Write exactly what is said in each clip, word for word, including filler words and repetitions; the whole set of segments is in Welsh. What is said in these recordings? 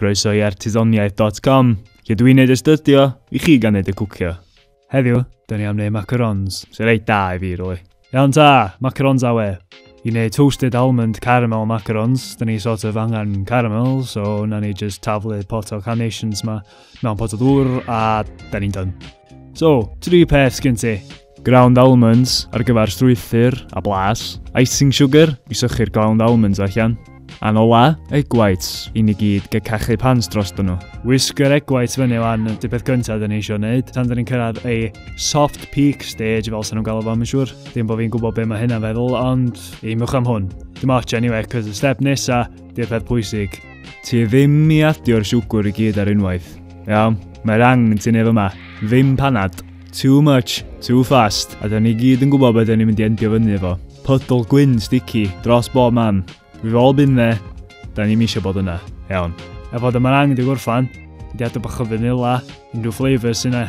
Croeso i artisoniaeth dot com, lle dwi'n neud astudio i chi gan neud y cwcio. Heddiw, da ni am neud macarons, sy'n reit da i fi, rwy. Iawn ta, macarons a we. I neud toasted almond caramel macarons, da ni sort of angen caramel, so na ni just taflu pot o carnations ma mewn pot o ddŵr, a da ni'n done. So, tri peth sgyn ti. Ground almonds ar gyfer strwythyr a blas, icing sugar i sychu'r ground almonds allan, a nola, egg whites, i ni gyd gael cachu pans dros dyn nhw. Whisker egg whites fyny wan, dy peth gyntaf dyn ni eisiau wneud, tan dyn ni'n cyrraedd a soft peak stage fel sy'n nhw'n gael o fan, mae'n siŵr. Dim bod fi'n gwybod be mae hynna'n feddwl, ond eimwch am hwn. Dim ots anyway, cos y step nesa, di'r peth pwysig. Ti ddim i adio'r siwgr i gyd ar unwaith. Iawn, mae'r ang ti'n efo yma, ddim panad. Too much, too fast, a dyn ni gyd yn gwybod beth dyn ni'n mynd i endio fyny efo. Puddle gwyn sticky dros bob man. We've all been there, da ni'n eisiau bod yna, iawn. Efo dy ma'n ang di gwrffan, di adeg bach o vanilla, unrhyw flavours yna.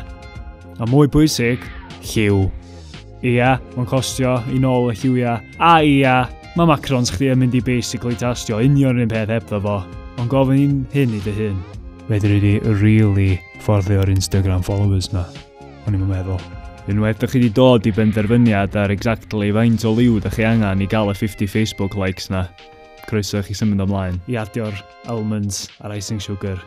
A mwy bwysig, lliw. Ia, mae'n costio i nôl y lliwia. A ia, mae macarons chdi yn mynd i basically tastio union yr un peth hebddo fo. Ond gofyn hyn i dy hyn. Fedri di really fforddio o'r Instagram followers na. O'n i'n meddwl. Unwaith ydych chi wedi dod i benderfyniad ar exactly faint o liw ydych chi angen i gael y fifty Facebook likes na. Croeso chi symud ymlaen i adio'r almonds a'r icing sugar.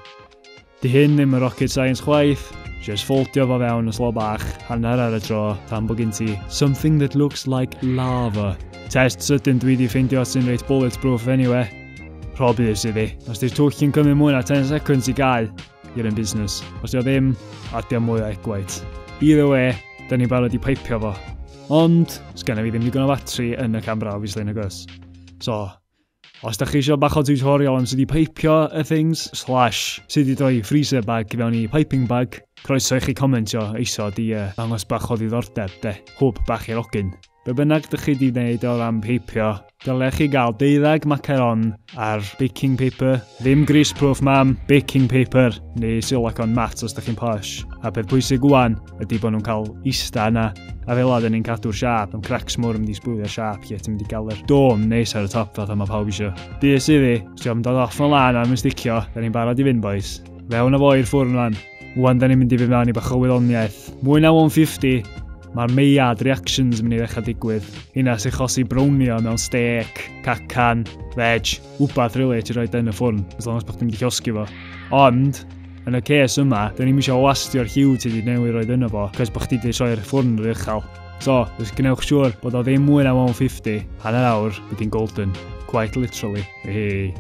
Di hyn ddim yn rocket science chwaith, just foldio fo fewn y slo bach, hanner ar y tro, tan bod gen ti something that looks like lava. Test sydyn dwi wedi ffeindio sy'n reit bulletproof anyway. Rhobus iddi. Os di'r twll yn cymryd mwy na ten seconds i gael, i'r un busnes. Os di o ddim, adio mwy o egg white. Either way, da ni barod i peipio fo. Ond, sgenna fi ddim digon o batri yn y camera, obviously, nag oes. So, os da chi eisiau bach o tutorial am sydd i peipio y things, slash sydd i droi freezer bag i fewn i piping bag, croeso i chi comentio eisod i uh, ddangos bach o ddiddordeb, de. Hwb bach i'r ogyn. Be bynnag ydych chi wedi gwneud o ran peipio, dylech chi gael deuddeg macaron ar baking paper, ddim greaseproof mam, baking paper, neu silicone mat os ydych chi'n posh. A peth pwysig wan ydy bod nhw'n cael ista yna, a fel ad yn ni'n cadw'r siap, am cracks mor yn mynd i sbwylio'r siap, lle ti'n mynd i gael yr dôm neis ar y top fatha mae pawb isio. Dies iddi, os ti'n dod off yn lan am yn sticio, da ni'n barod i fynd boys. Fewn o fo i'r ffwrn lan. Wan da ni'n mynd i fynd mewn i bach o wyddoniaeth. Mwy na one fifty. Mae'r meiad reactions yn mynd i ddechrau digwydd. Hynna sy'n chosi brownio mewn steak, cacan, veg, wbath rili ti'n rhoi yn y ffwrn, as long as bod chdi'n mynd i llosgi fo. Ond, yn y ces yma, dyn ni'n eisiau wastio'r lliw ti wedi newid roed yno fo, cos bod chdi wedi rhoi'r ffwrn yr uchel. So, os gwnewch siŵr bod o ddim mwy na one fifty, hanner awr, bydd hi'n golden. Quite literally. Hey.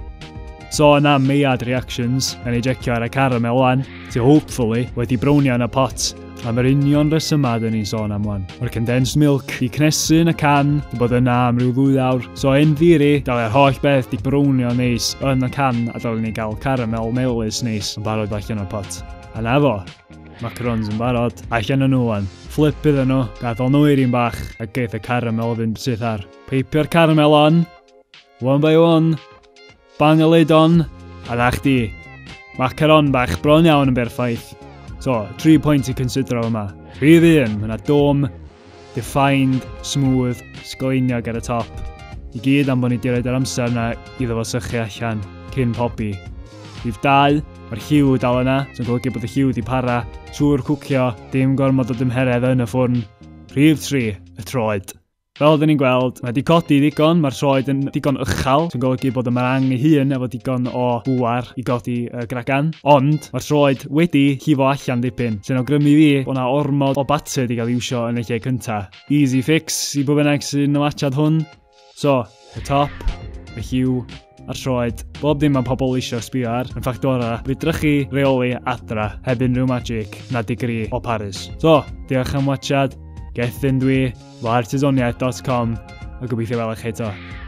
So yna meiad reactions, gan i jecio ar y caramel wan, ti hopefully wedi brownio yn y pot. A mae'r union resymau dyn ni'n sôn am wan. Mae'r condensed milk di cnesu yn y can, di bod yna am ryw ddwy awr. So yn ddiri, dal e'r holl beth di brownio neis yn y can a dal ni gael caramel melys neis yn barod allan o'r pot. A na fo, macarons yn barod, allan yn nhw wan. Flip iddyn nhw, gadael nhw i'r un bach a geith y caramel fynd syth ar. Peipio'r caramel on, one by one, bang y lid on, a na chdi. Macaron bach bron iawn yn berffaith. So, three points i considero yma. Rhydd un, mae yna dôm, defined, smooth, sgleiniog ar y top. I gyd am bod ni wedi rhoid yr amser yna iddo fo sychu allan, cyn popi. Rhydd dau, mae'r lliw dal yna, sy'n golygu bod y lliw wedi para, trwy'r cwcio, dim gormod o dymheredd yn y ffwrn. Rhydd tri, y troed. Fel ydyn ni'n gweld, mae wedi codi ddigon, mae'r troed yn digon uchal, sy'n golygu bod y marang ei hun efo digon o bwar i godi y gragan. Ond, mae'r troed wedi llifo allan dipyn, sy'n awgrymu fi bod yna ormod o batter wedi cael iwsio yn y lle cyntaf. Easy fix i bob bynnag sy'n ymwachad hwn. So, y top, y lliw, a'r troed, bob dim mae pobl eisiau sbio ar, yn ffactora, fydrych chi reoli adra heb unrhyw magic na digri o Paris. So, diolch am watchad. Gethyn dwi, fo artisoniaeth dot com, a gobeithio fel eich eto.